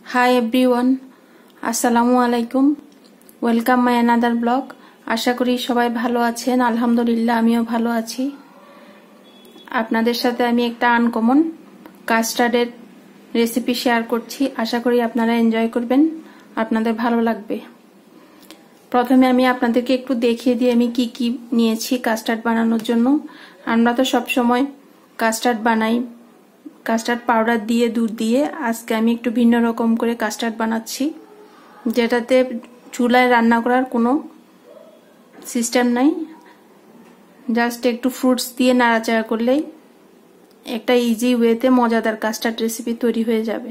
Hi everyone, আসসালামু আলাইকুম। Welcome my another blog. আশা করি সবাই ভালো আছেন। আলহামদুলিল্লাহ আমিও ভালো আছি। আপনাদের সাথে আমি একটা আনকমন কাস্টার্ডের রেসিপি শেয়ার করছি। আশা করি আপনারা এনজয় করবেন, আপনাদের ভালো লাগবে। প্রথমে আমি আপনাদেরকে একটু দেখিয়ে দিই আমি কি কি নিয়েছি কাস্টার্ড বানানোর জন্য। আমরা তো সব সময় কাস্টার্ড বানাই কাস্টার্ড পাউডার দিয়ে, দুধ দিয়ে। আজকে আমি একটু ভিন্ন রকম করে কাস্টার্ড বানাচ্ছি, যেটাতে চুলায় রান্না করার কোনো সিস্টেম নাই। জাস্ট একটু ফ্রুটস দিয়ে নাড়াচাড়া করলেই একটা ইজি ওয়েতে মজাদার কাস্টার্ড রেসিপি তৈরি হয়ে যাবে।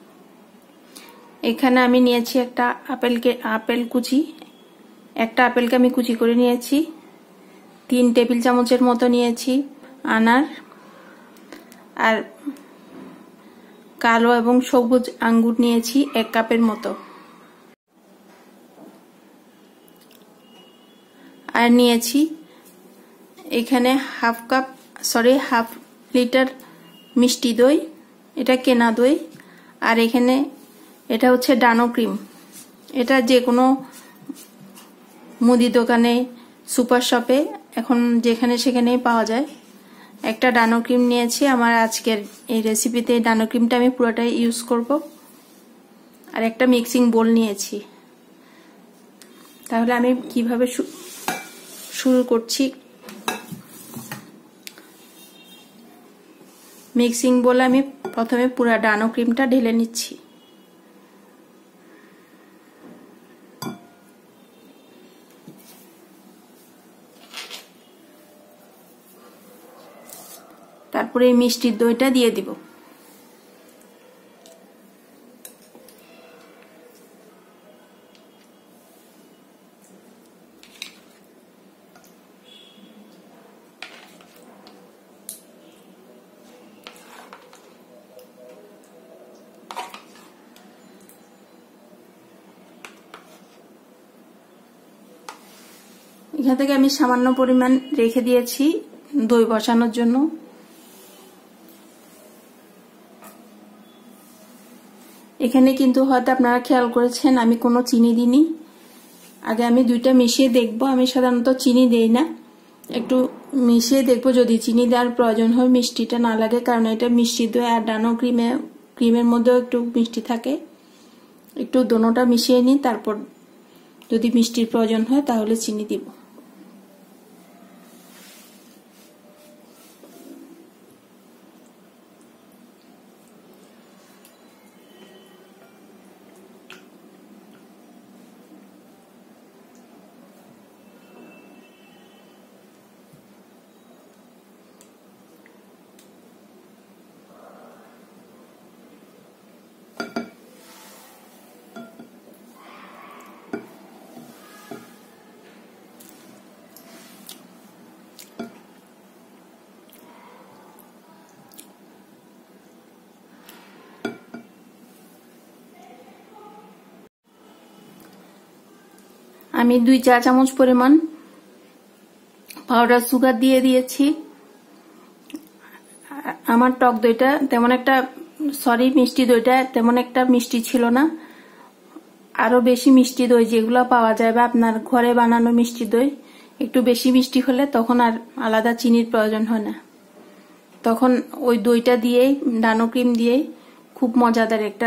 এখানে আমি নিয়েছি একটা আপেল কুচি। একটা আপেলকে আমি কুচি করে নিয়েছি। 3 টেবিল চামচের মতো নিয়েছি আনার, আর কালো এবং সবুজ আঙ্গুর নিয়েছি 1 কাপের মতো, আর নিয়েছি এখানে হাফ লিটার মিষ্টি দই, এটা কেনা দই। আর এখানে এটা হচ্ছে ডানো ক্রিম। এটা যে কোনো মুদি দোকানে, সুপার শপে এখন যেখানে সেখানেই পাওয়া যায়। একটা ডানো ক্রিম নিয়েছি। আমার আজকের এই রেসিপিতে ডানো ক্রিমটা আমি পুরোটাই ইউজ করব। আর একটা মিক্সিং বোল নিয়েছি। তাহলে আমি কিভাবে শুরু করছি। মিক্সিং বোলে আমি প্রথমে পুরো ডানো ক্রিমটা ঢেলে নিচ্ছি। তারপরে এই মিষ্টির দইটা দিয়ে দিব। এখান থেকে আমি সামান্য পরিমাণ রেখে দিয়েছি দই বসানোর জন্য। এখানে কিন্তু হয়তো আপনারা খেয়াল করেছেন আমি কোনো চিনি দিইনি। আগে আমি দুইটা মিশিয়ে দেখবো। আমি সাধারণত চিনি দেই না, একটু মিশিয়ে দেখবো যদি চিনি দেওয়ার প্রয়োজন হয়, মিষ্টিটা না লাগে। কারণ এটা মিষ্টি দই আর ডানো ক্রিমের মধ্যেও একটু মিষ্টি থাকে। একটু দোনোটা মিশিয়ে নিই, তারপর যদি মিষ্টির প্রয়োজন হয় তাহলে চিনি দিব। আমি 2 চা চামচ পরিমাণ পাউডার সুগার দিয়ে দিয়েছি। আমার টক দইটা তেমন একটা মিষ্টি দইটা তেমন একটা মিষ্টি ছিল না। আরো বেশি মিষ্টি দই যেগুলো পাওয়া যায় বা আপনার ঘরে বানানো মিষ্টি দই একটু বেশি মিষ্টি হলে তখন আর আলাদা চিনির প্রয়োজন হয় না। তখন ওই দইটা দিয়েই, ডানো ক্রিম দিয়েই খুব মজাদার একটা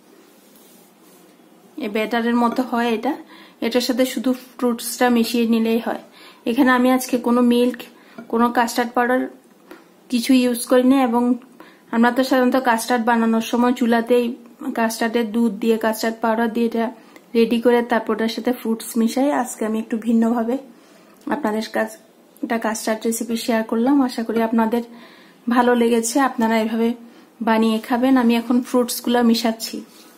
ব্যাটারের মতো হয় এটা। এটার সাথে শুধু ফ্রুটসটা মিশিয়ে নিলেই হয়। এখানে আমি আজকে কোনো মিল্ক, কোনো কাস্টার্ড পাউডার কিছু ইউজ করিনি। এবং আমরা তো সাধারণত কাস্টার্ড বানানোর সময় চুলাতেই কাস্টার্ডের দুধ দিয়ে, কাস্টার্ড পাউডার দিয়ে এটা রেডি করে তারপর ওটার সাথে ফ্রুটস মিশাই। আজকে আমি একটু ভিন্নভাবে আপনাদের কাছে একটা কাস্টার্ড রেসিপি শেয়ার করলাম। আশা করি আপনাদের ভালো লেগেছে, আপনারা এভাবে বানিয়ে খাবেন। আমি এখন ফ্রুটসগুলো মিশাচ্ছি।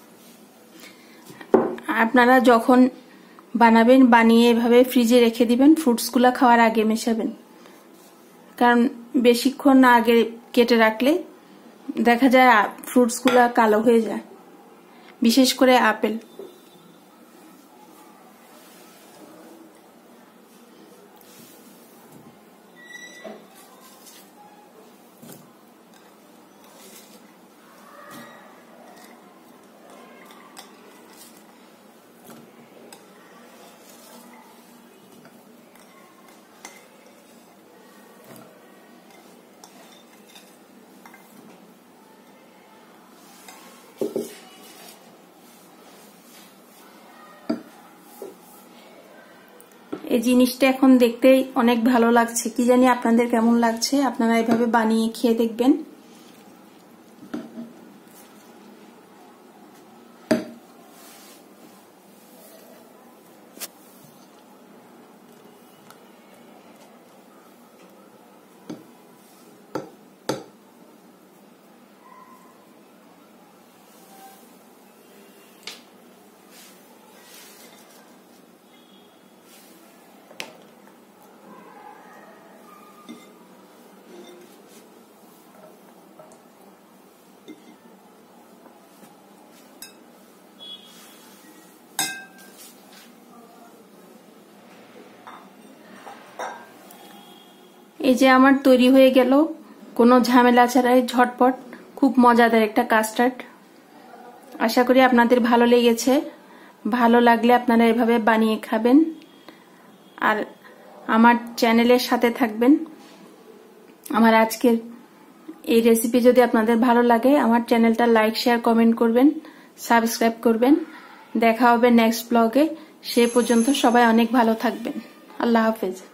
আপনারা যখন বানাবেন, বানিয়ে এভাবে ফ্রিজে রেখে দিবেন। ফ্রুটসগুলো খাওয়ার আগে মেশাবেন, কারণ বেশিক্ষণ না আগে কেটে রাখলে দেখা যায় ফ্রুটসগুলো কালো হয়ে যায়, বিশেষ করে আপেল। এই জিনিসটা এখন দেখতেই অনেক ভালো লাগছে। কি জানি আপনাদের কেমন লাগছে, আপনারা এভাবে বানিয়ে খেয়ে দেখবেন। এই যে আমার তৈরি হয়ে গেল কোনো ঝামেলা ছাড়াই ঝটপট খুব মজাদার একটা কাস্টার্ড। আশা করি আপনাদের ভালো লেগেছে। ভালো লাগলে আপনারা এভাবে বানিয়ে খাবেন আর আমার চ্যানেলের সাথে থাকবেন। আমার আজকের এই রেসিপি যদি আপনাদের ভালো লাগে আমার চ্যানেলটা লাইক শেয়ার কমেন্ট করবেন, সাবস্ক্রাইব করবেন। দেখা হবে নেক্সট ব্লগে। সে পর্যন্ত সবাই অনেক ভালো থাকবেন। আল্লাহ হাফেজ।